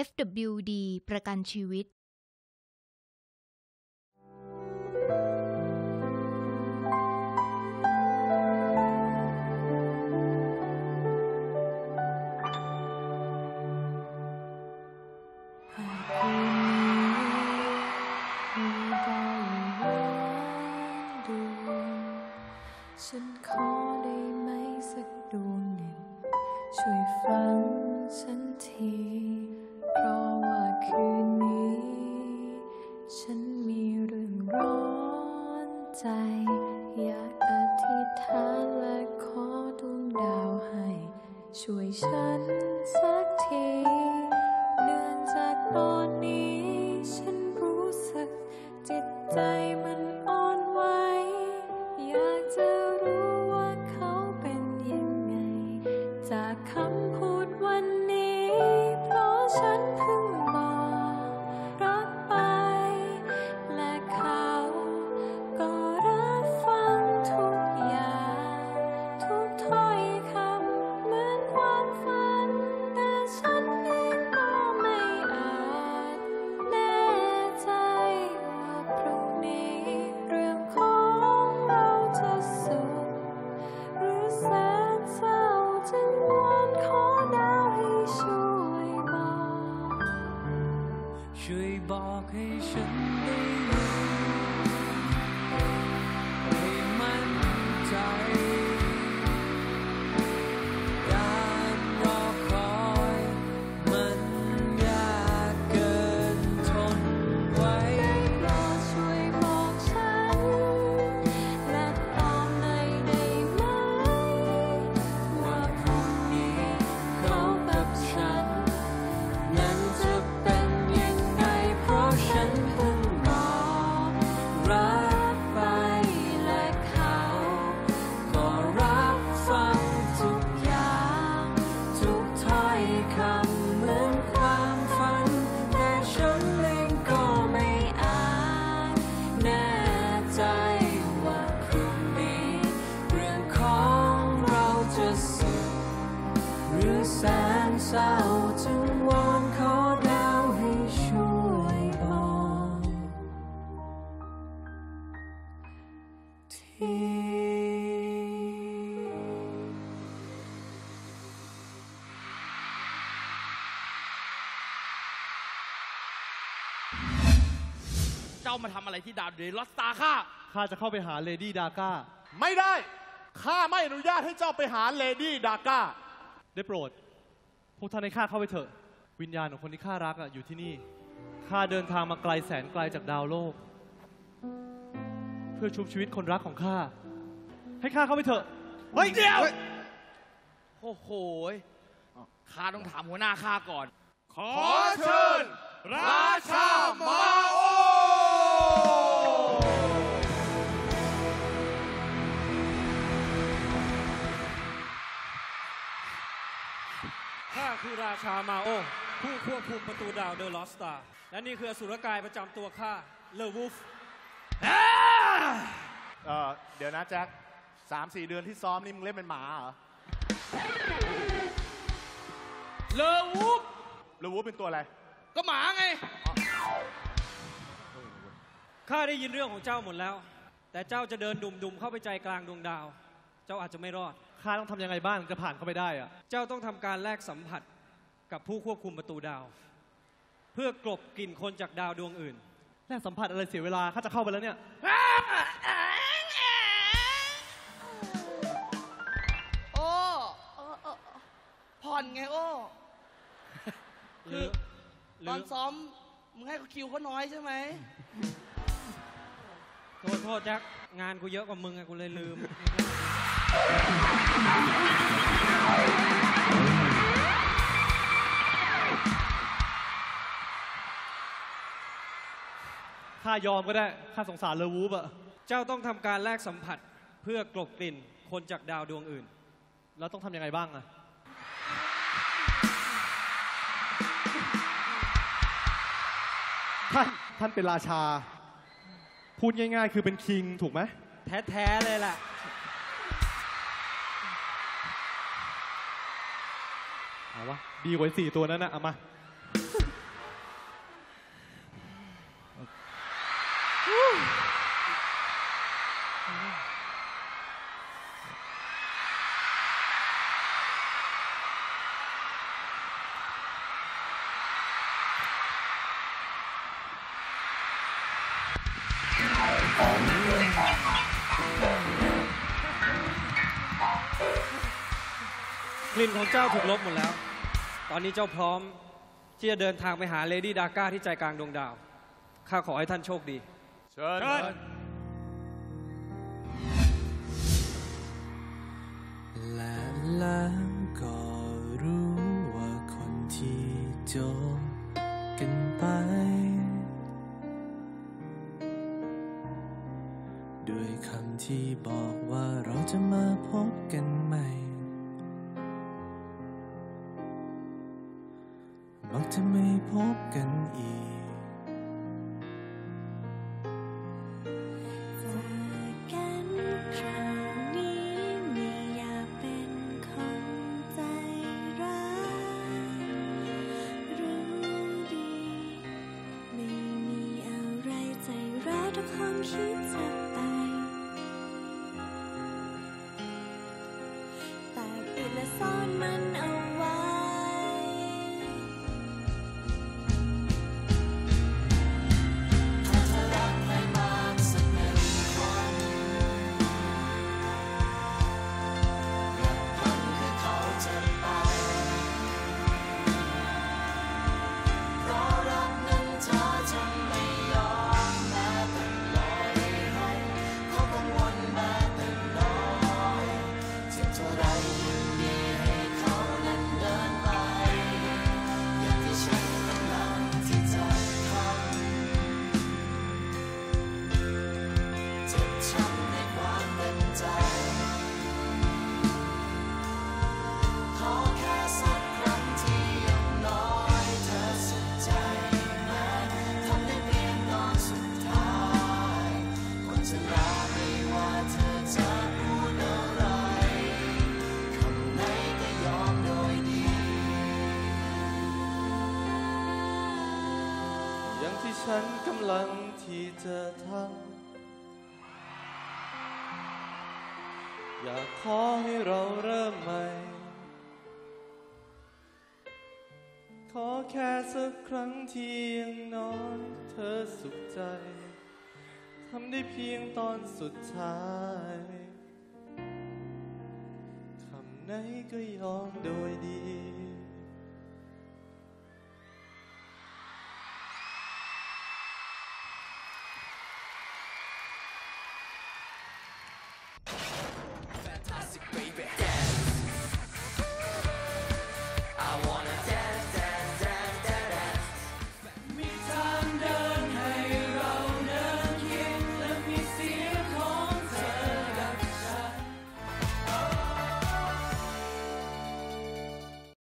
FWD ประกันชีวิตฉันขอได้ไหมสักดวงหนึ่งช่วยฟังฉันทีเพราะว่าคืนนี้ฉันมีเรื่องร้อนใจอยากอธิษฐานและขอดวงดาวให้ช่วยฉันสักทีเนื่องจากตอนนี้ฉันรู้สึกจิตใจมันอ่อนไหวอยากจะรู้ว่าเขาเป็นยังไงจากคำพูดวันนี้เพราะฉันเพิ่งบอกรักไปและเขาก็รับฟังทุกอย่างทุกถ้อยคำเหมือนความฝันแต่ฉันเองก็ไม่อาจแน่ใจว่าพรุ่งนี้เรื่องของเราจะสุขหรือแสนเศร้าจึงวอนขอดาวให้ช่วยบอกให้ฉันได้รู้ให้มั่นใจการรอคอยมันยากเกินทนไว้โปรดช่วยบอกฉันและตอบหน่อยได้ไหมว่าพรุ่งนี้เขากับฉันนั้นจะเป็นยังไงเพราะฉันเพิ่งบอกรักไปและเขาก็รับฟังทุกอย่างทุกถ้อยคำเหมือนความฝันแต่ฉันเองก็ไม่อาจแน่ใจว่าพรุ่งนี้เรื่องของเราจะสุขหรือแสนเศร้าจึงวอนขอดาวให้ช่วยบอกทีเจ้ามาทำอะไรที่ดาวเดลอสตาข้าข้าจะเข้าไปหาเลดี้ดาก้าไม่ได้ ข้าไม่อนุญาตให้เจ้าไปหาเลดี้ดาก้าได้โปรด พวกท่านให้ข้าเข้าไปเถอะ วิญญาณของคนที่ข้ารักอยู่ที่นี่ ข้าเดินทางมาไกลแสนไกลจากดาวโลก เพื่อชุบชีวิตคนรักของข้า ให้ข้าเข้าไปเถอะเฮ้ยเดี๋ยวโอ้โหข้าต้องถามหัวหน้าข้าก่อนขอเชิญ ราชามาโอข้าคือราชามาโอผู้ควบคุมประตูดาวเดอะลอสตาร์และนี่คืออสุรกายประจำตัวข้าเลอวูฟเดี๋ยวนะแจ็ค3-4 เดือนที่ซ้อมนี่มึงเล่นเป็นหมาเหรอเลอวูฟหรือวูเป็นตัวอะไรก็หมาไงข้าได้ยินเรื่องของเจ้าหมดแล้ว แต่เจ้าจะเดินดุมๆเข้าไปใจกลางดวงดาว เจ้าอาจจะไม่รอดข้าต้องทำยังไงบ้างจะผ่านเข้าไปได้อะเจ้าต้องทำการแลกสัมผัสกับผู้ควบคุมประตูดาว เพื่อกลบกลิ่นคนจากดาวดวงอื่นแลกสัมผัสอะไรเสียเวลา ข้าจะเข้าไปแล้วเนี่ยโอ้ผ่อนไงโอ้คือตอนซ้อมมึงให้คิวเขาน้อยใช่ไหมโทษแจ็คงานกูเยอะกว่ามึงไงกูเลยลืมข้ายอมก็ได้ ข้าสงสารเลอวูฟอะเจ้าต้องทำการแลกสัมผัสเพื่อกลบกลิ่นคนจากดาวดวงอื่นแล้วต้องทำยังไงบ้างอะท่านเป็นราชา พูดง่ายๆ คือเป็นคิงถูกไหมแท้ๆเลยแหละเอาวะดีกว่า4 ตัวนั้นนะเอามากลิ่นของเจ้าถูกลบหมดแล้ว ตอนนี้เจ้าพร้อมที่จะเดินทางไปหาเลดี้ดาก้าที่ใจกลางดวงดาว ข้าขอให้ท่านโชคดีเชิญและแล้วก็รู้ว่าคนที่จบกันไปด้วยคำที่บอกว่าเราจะมาพบกันใหม่มักจะไม่พบกันอีกจากกันคราวนี้ไม่อยากเป็นคนใจร้ายรู้ดีไม่มีอะไรใจร้ายทุกคนคิดจะไปแต่ปิดและซ่อนมันเอาไว้อย่างที่ฉันกำลังที่จะทำอยากขอให้เราเริ่มใหม่ขอแค่สักครั้งที่อย่างน้อยเธอสุขใจทำได้เพียงตอนสุดท้ายคำไหนก็ยอมโดยดี